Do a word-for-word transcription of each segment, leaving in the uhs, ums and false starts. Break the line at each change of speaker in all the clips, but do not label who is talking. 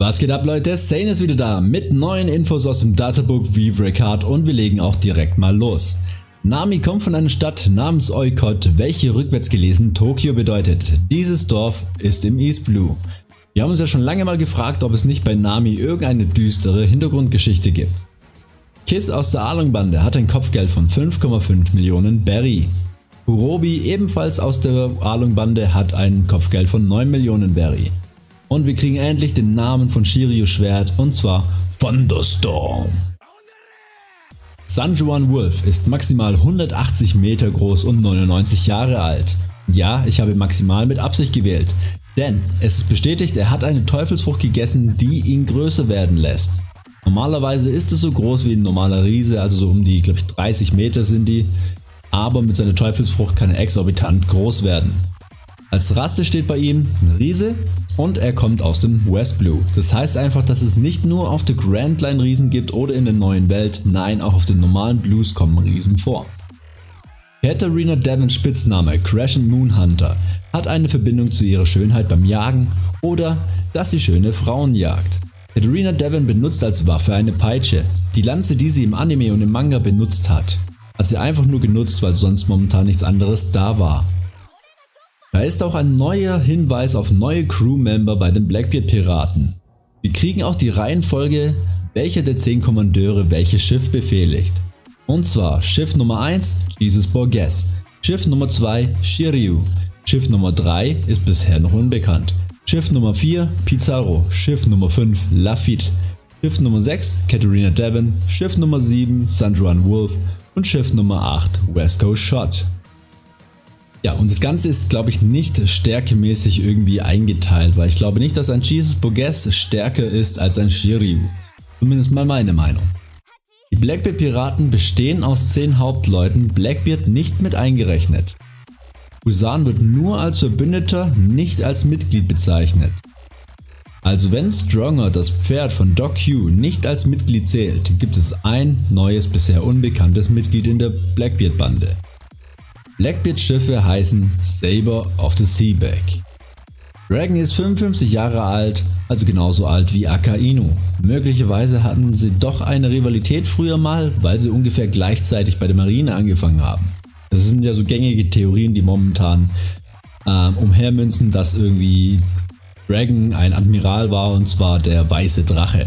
Was geht ab, Leute? Sane ist wieder da mit neuen Infos aus dem Databook Vivre Card und wir legen auch direkt mal los. Nami kommt von einer Stadt namens Oikot, welche rückwärts gelesen Tokio bedeutet. Dieses Dorf ist im East Blue. Wir haben uns ja schon lange mal gefragt, ob es nicht bei Nami irgendeine düstere Hintergrundgeschichte gibt. Kiss aus der Arlong-Bande hat ein Kopfgeld von fünf Komma fünf Millionen Berry. Kurobi, ebenfalls aus der Arlong-Bande, hat ein Kopfgeld von neun Millionen Berry. Und wir kriegen endlich den Namen von Shiryu Schwert, und zwar Thunderstorm. Sanjuan Wolf ist maximal hundertachtzig Meter groß und neunundneunzig Jahre alt. Ja, ich habe maximal mit Absicht gewählt, denn es ist bestätigt, er hat eine Teufelsfrucht gegessen, die ihn größer werden lässt. Normalerweise ist es so groß wie ein normaler Riese, also so um die, glaube ich, dreißig Meter sind die, aber mit seiner Teufelsfrucht kann er exorbitant groß werden. Als Rasse steht bei ihm ein Riese und er kommt aus dem West Blue. Das heißt einfach, dass es nicht nur auf der Grand Line Riesen gibt oder in der neuen Welt, nein, auch auf den normalen Blues kommen Riesen vor. Katarina Devons Spitzname Crescent Moon Hunter hat eine Verbindung zu ihrer Schönheit beim Jagen oder dass sie schöne Frauen jagt. Katarina Devon benutzt als Waffe eine Peitsche. Die Lanze, die sie im Anime und im Manga benutzt hat, hat sie einfach nur genutzt, weil sonst momentan nichts anderes da war. Da ist auch ein neuer Hinweis auf neue Crewmember bei den Blackbeard Piraten. Wir kriegen auch die Reihenfolge, welcher der zehn Kommandeure welches Schiff befehligt. Und zwar Schiff Nummer eins, Jesus Borges, Schiff Nummer zwei, Shiryu, Schiff Nummer drei ist bisher noch unbekannt, Schiff Nummer vier, Pizarro, Schiff Nummer fünf, Lafitte, Schiff Nummer sechs, Katarina Devon, Schiff Nummer sieben, Sanjuan Wolf und Schiff Nummer acht, West Coast Shot. Ja, und das Ganze ist, glaube ich, nicht stärkemäßig irgendwie eingeteilt, weil ich glaube nicht, dass ein Jesus Borges stärker ist als ein Shiryu. Zumindest mal meine Meinung. Die Blackbeard Piraten bestehen aus zehn Hauptleuten, Blackbeard nicht mit eingerechnet. Busan wird nur als Verbündeter, nicht als Mitglied bezeichnet. Also wenn Stronger, das Pferd von Doc Q, nicht als Mitglied zählt, gibt es ein neues, bisher unbekanntes Mitglied in der Blackbeard Bande. Blackbeard Schiffe heißen Saber of the Seaback. Dragon ist fünfundfünfzig Jahre alt, also genauso alt wie Akainu. Möglicherweise hatten sie doch eine Rivalität früher mal, weil sie ungefähr gleichzeitig bei der Marine angefangen haben. Das sind ja so gängige Theorien, die momentan ähm, umhermünzen, dass irgendwie Dragon ein Admiral war, und zwar der Weiße Drache.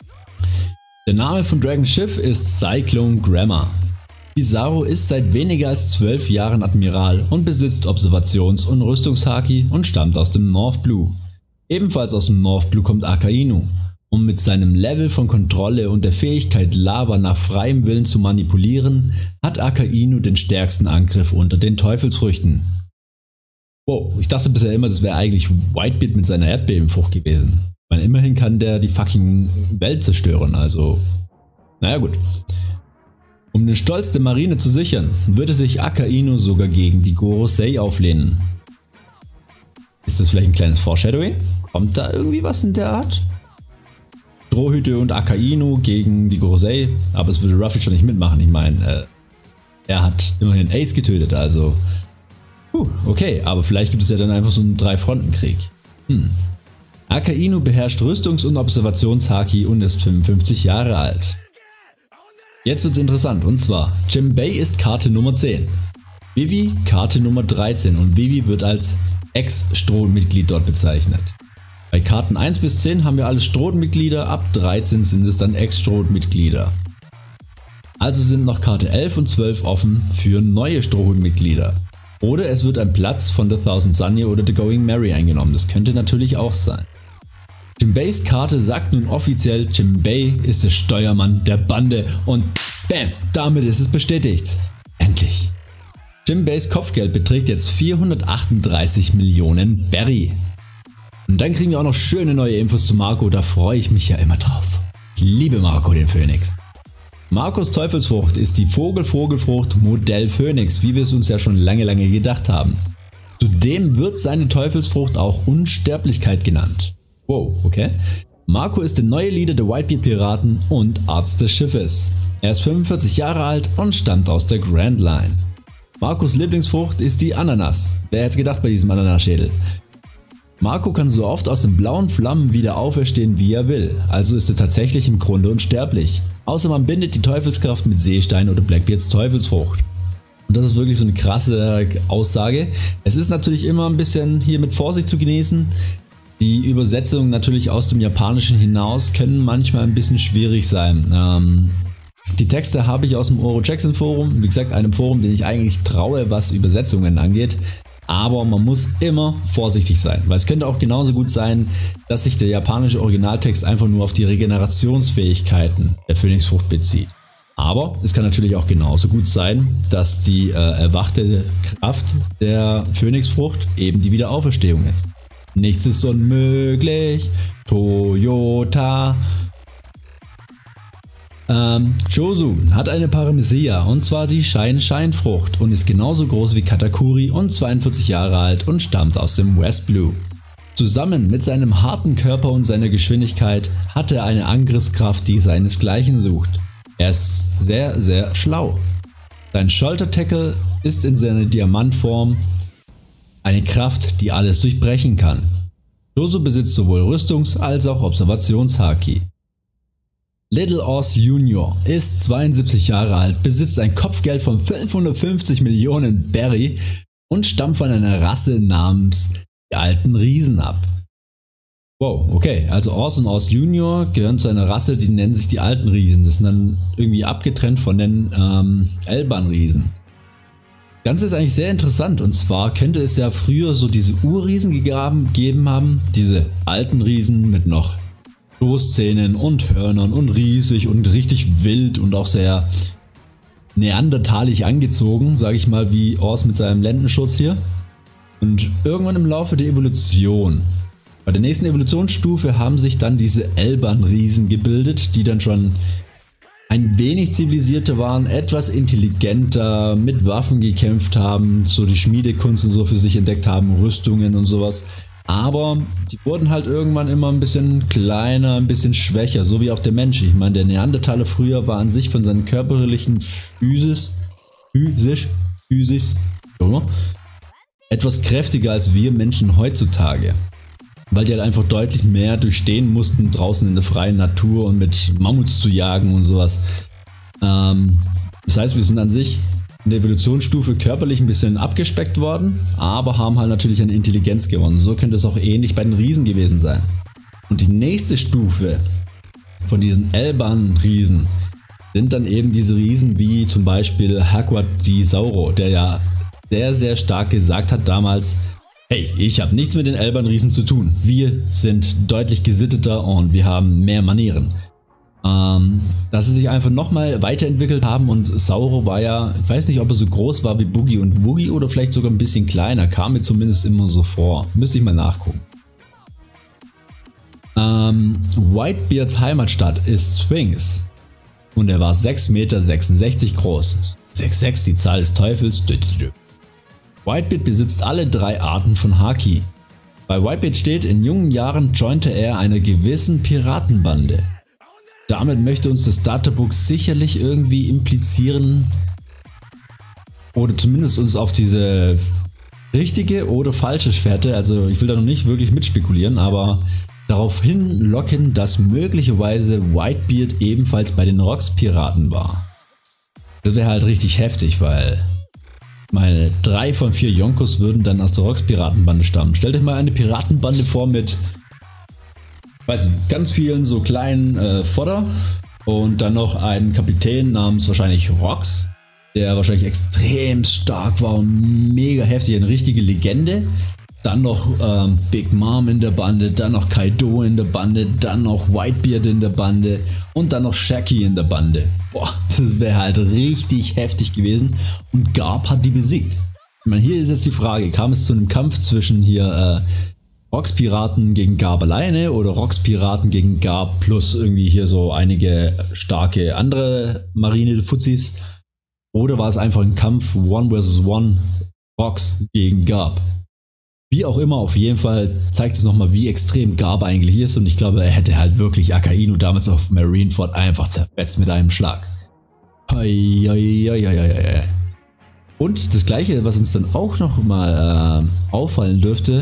Der Name von Dragons Schiff ist Cyclone Grammar. Pizarro ist seit weniger als zwölf Jahren Admiral und besitzt Observations- und Rüstungshaki und stammt aus dem North Blue. Ebenfalls aus dem North Blue kommt Akainu, und mit seinem Level von Kontrolle und der Fähigkeit Lava nach freiem Willen zu manipulieren, hat Akainu den stärksten Angriff unter den Teufelsfrüchten. Wow, ich dachte bisher immer, das wäre eigentlich Whitebeard mit seiner Erdbebenfrucht gewesen. Weil immerhin kann der die fucking Welt zerstören, also naja gut. Um den Stolz der Marine zu sichern, würde sich Akainu sogar gegen die Gorosei auflehnen. Ist das vielleicht ein kleines Foreshadowing? Kommt da irgendwie was in der Art? Strohhüte und Akainu gegen die Gorosei, aber das würde Ruffy schon nicht mitmachen. Ich meine, äh, er hat immerhin Ace getötet, also puh, okay, aber vielleicht gibt es ja dann einfach so einen Drei-Fronten-Krieg. Hm. Akainu beherrscht Rüstungs- und Observationshaki und ist fünfundfünfzig Jahre alt. Jetzt wird's interessant, und zwar Jimbei ist Karte Nummer zehn, Vivi Karte Nummer dreizehn und Vivi wird als Ex-Strohmitglied dort bezeichnet. Bei Karten eins bis zehn haben wir alle Strohmitglieder, ab dreizehn sind es dann Ex-Strohmitglieder. Also sind noch Karte elf und zwölf offen für neue Strohmitglieder. Oder es wird ein Platz von The Thousand Sunny oder The Going Merry eingenommen, das könnte natürlich auch sein. Jimbeis Karte sagt nun offiziell, Jimbei ist der Steuermann der Bande und bam, damit ist es bestätigt. Endlich. Jimbeis Kopfgeld beträgt jetzt vierhundertachtunddreißig Millionen Berry. Und dann kriegen wir auch noch schöne neue Infos zu Marco, da freue ich mich ja immer drauf. Ich liebe Marco den Phönix. Marcos Teufelsfrucht ist die Vogel-Vogelfrucht Modell Phönix, wie wir es uns ja schon lange lange gedacht haben. Zudem wird seine Teufelsfrucht auch Unsterblichkeit genannt. Wow, okay. Marco ist der neue Leader der Whitebeard Piraten und Arzt des Schiffes. Er ist fünfundvierzig Jahre alt und stammt aus der Grand Line. Marcos Lieblingsfrucht ist die Ananas. Wer hätte gedacht bei diesem Ananasschädel? Marco kann so oft aus den blauen Flammen wieder auferstehen, wie er will, also ist er tatsächlich im Grunde unsterblich. Außer man bindet die Teufelskraft mit Seestein oder Blackbeards Teufelsfrucht. Und das ist wirklich so eine krasse Aussage. Es ist natürlich immer ein bisschen hier mit Vorsicht zu genießen. Die Übersetzungen natürlich aus dem Japanischen hinaus können manchmal ein bisschen schwierig sein. Ähm, die Texte habe ich aus dem Oro Jackson Forum, wie gesagt einem Forum, den ich eigentlich traue, was Übersetzungen angeht. Aber man muss immer vorsichtig sein, weil es könnte auch genauso gut sein, dass sich der japanische Originaltext einfach nur auf die Regenerationsfähigkeiten der Phönixfrucht bezieht. Aber es kann natürlich auch genauso gut sein, dass die äh, erwachte Kraft der Phönixfrucht eben die Wiederauferstehung ist. Nichts ist unmöglich, Toyota. Ähm, Josu hat eine Paramecia und zwar die Shine-Shine-Frucht und ist genauso groß wie Katakuri und zweiundvierzig Jahre alt und stammt aus dem West Blue. Zusammen mit seinem harten Körper und seiner Geschwindigkeit hat er eine Angriffskraft, die seinesgleichen sucht. Er ist sehr, sehr schlau. Sein Shoulder-Tackle ist in seiner Diamantform eine Kraft, die alles durchbrechen kann. Josu besitzt sowohl Rüstungs- als auch Observations-Haki. Little Oz Junior ist zweiundsiebzig Jahre alt, besitzt ein Kopfgeld von fünfhundertfünfzig Millionen Berry und stammt von einer Rasse namens die alten Riesen ab. Wow, okay, also Oz und Oz Junior gehören zu einer Rasse, die nennen sich die alten Riesen. Das sind dann irgendwie abgetrennt von den ähm, Elban-Riesen. Das Ganze ist eigentlich sehr interessant und zwar könnte es ja früher so diese Urriesen gegeben haben, diese alten Riesen mit noch Stoßzähnen und Hörnern und riesig und richtig wild und auch sehr neandertalisch angezogen, sage ich mal, wie Oz mit seinem Lendenschutz hier. Und irgendwann im Laufe der Evolution, bei der nächsten Evolutionsstufe haben sich dann diese Elban-Riesen gebildet, die dann schon ein wenig zivilisierter waren, etwas intelligenter, mit Waffen gekämpft haben, so die Schmiedekunst und so für sich entdeckt haben, Rüstungen und sowas. Aber die wurden halt irgendwann immer ein bisschen kleiner, ein bisschen schwächer, so wie auch der Mensch. Ich meine, der Neandertaler früher war an sich von seinen körperlichen Physis, physisch, physisch, oder? Etwas kräftiger als wir Menschen heutzutage. Weil die halt einfach deutlich mehr durchstehen mussten, draußen in der freien Natur und mit Mammuts zu jagen und sowas. Ähm, das heißt, wir sind an sich in der Evolutionsstufe körperlich ein bisschen abgespeckt worden, aber haben halt natürlich an Intelligenz gewonnen. So könnte es auch ähnlich bei den Riesen gewesen sein. Und die nächste Stufe von diesen Elban-Riesen sind dann eben diese Riesen wie zum Beispiel Hakwat di Sauro, der ja sehr, sehr stark gesagt hat damals, hey, ich habe nichts mit den Elban-Riesen zu tun. Wir sind deutlich gesitteter und wir haben mehr Manieren. Ähm, dass sie sich einfach nochmal weiterentwickelt haben und Sauro war ja, ich weiß nicht, ob er so groß war wie Boogie und Woogie oder vielleicht sogar ein bisschen kleiner, kam mir zumindest immer so vor. Müsste ich mal nachgucken. Ähm, Whitebeards Heimatstadt ist Sphinx und er war sechs Meter sechsundsechzig groß. sechs sechs, die Zahl des Teufels. Whitebeard besitzt alle drei Arten von Haki. Bei Whitebeard steht, in jungen Jahren jointe er einer gewissen Piratenbande. Damit möchte uns das Databook sicherlich irgendwie implizieren oder zumindest uns auf diese richtige oder falsche Fährte, also ich will da noch nicht wirklich mitspekulieren, aber darauf hinlocken, dass möglicherweise Whitebeard ebenfalls bei den Rocks-Piraten war. Das wäre halt richtig heftig, weil meine drei von vier Yonkos würden dann aus der Rocks-Piratenbande stammen. Stellt euch mal eine Piratenbande vor mit weiß nicht, ganz vielen so kleinen äh, Fodder und dann noch einen Kapitän namens wahrscheinlich Rocks, der wahrscheinlich extrem stark war und mega heftig, eine richtige Legende. Dann noch ähm, Big Mom in der Bande, dann noch Kaido in der Bande, dann noch Whitebeard in der Bande und dann noch Shaggy in der Bande. Boah, das wäre halt richtig heftig gewesen und Garp hat die besiegt. Ich meine, hier ist jetzt die Frage, kam es zu einem Kampf zwischen hier äh, Rocks-Piraten gegen Garp alleine oder Rocks-Piraten gegen Garp plus irgendwie hier so einige starke andere Marine-Fuzis? Oder war es einfach ein Kampf One versus One Rocks gegen Garp? Wie auch immer, auf jeden Fall zeigt es nochmal, wie extrem Garp eigentlich ist und ich glaube, er hätte halt wirklich Akainu damals auf Marineford einfach zerfetzt mit einem Schlag. Hei, hei, hei, hei, hei. Und das gleiche, was uns dann auch nochmal äh, auffallen dürfte,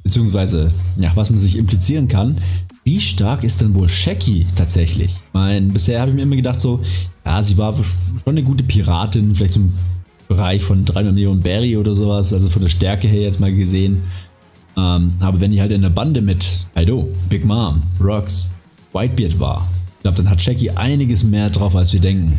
beziehungsweise, ja, was man sich implizieren kann, wie stark ist denn wohl Shaggy tatsächlich? Ich meine, bisher habe ich mir immer gedacht so, ja, sie war schon eine gute Piratin, vielleicht so im Bereich von dreihundert Millionen Berry oder sowas, also von der Stärke her jetzt mal gesehen. Ähm, aber wenn die halt in der Bande mit Kaido, Big Mom, Rocks, Whitebeard war, ich glaube, dann hat Shaggy einiges mehr drauf, als wir denken.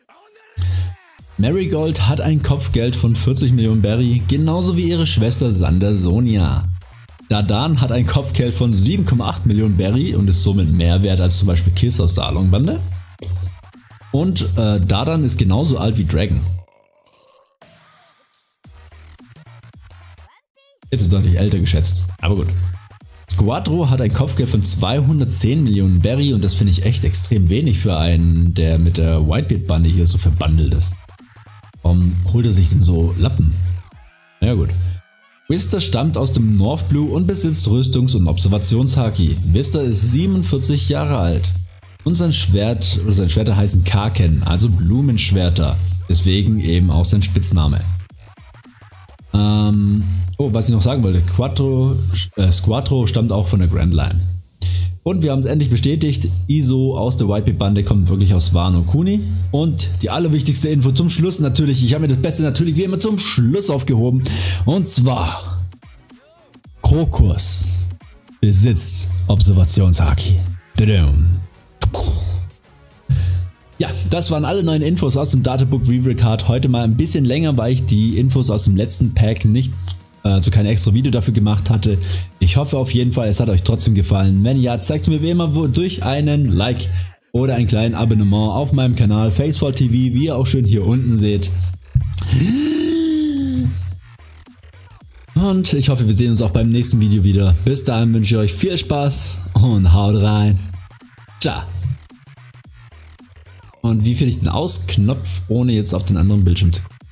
Marigold hat ein Kopfgeld von vierzig Millionen Berry, genauso wie ihre Schwester Sander Sonia. Dadan hat ein Kopfgeld von sieben Komma acht Millionen Berry und ist somit mehr wert als zum Beispiel Kiss aus der Arlong-Bande. Und äh, Dadan ist genauso alt wie Dragon. Jetzt ist er deutlich älter geschätzt, aber gut. Squadro hat ein Kopfgeld von zweihundertzehn Millionen Berry und das finde ich echt extrem wenig für einen, der mit der Whitebeard-Bande hier so verbandelt ist. Warum holt er sich denn so Lappen? Na ja, gut. Vista stammt aus dem North Blue und besitzt Rüstungs- und Observationshaki. Vista ist siebenundvierzig Jahre alt. Und sein Schwert, oder seine Schwerter heißen Kaken, also Blumenschwerter. Deswegen eben auch sein Spitzname. Ähm, oh, was ich noch sagen wollte, Quattro, äh, Squadro stammt auch von der Grand Line. Und wir haben es endlich bestätigt, Iso aus der Whitebeard-Bande kommt wirklich aus Wano Kuni. Und die allerwichtigste Info zum Schluss natürlich, ich habe mir das Beste natürlich wie immer zum Schluss aufgehoben. Und zwar, Krokus besitzt Observationshaki. Ja, das waren alle neuen Infos aus dem Databook Reveal Card. Heute mal ein bisschen länger, weil ich die Infos aus dem letzten Pack nicht also kein extra Video dafür gemacht hatte. Ich hoffe auf jeden Fall, es hat euch trotzdem gefallen. Wenn ja, zeigt es mir wie immer durch einen Like oder ein kleines Abonnement auf meinem Kanal Facefall T V, wie ihr auch schön hier unten seht. Und ich hoffe, wir sehen uns auch beim nächsten Video wieder. Bis dahin wünsche ich euch viel Spaß und haut rein. Ciao. Und wie finde ich den Ausknopf, ohne jetzt auf den anderen Bildschirm zu gucken?